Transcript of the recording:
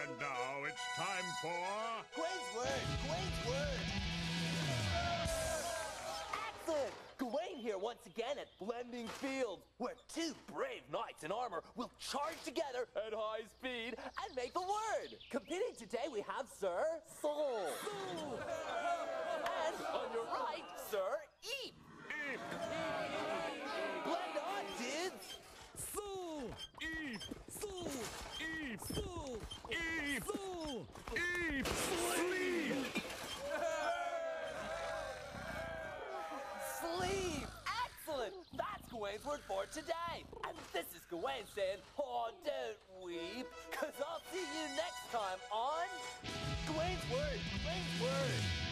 And now it's time for... Gwen's word! Gwen's word! Excellent! Gawain here once again at Blending Fields, where two brave knights in armor will charge together at high speed and make a word. Competing today we have Sir Soul. Soul. And on your right, Sir Eep. Eep! Blend on, dudes! Soul! Eep! Soul! Eep! Soul! Eep! Soul! Eep! Sleep! Sleep! Excellent! That's Gawain's word for today. And this is Gawain saying, oh, don't weep, because I'll see you next time on Gawain's Word. Gawain's Word.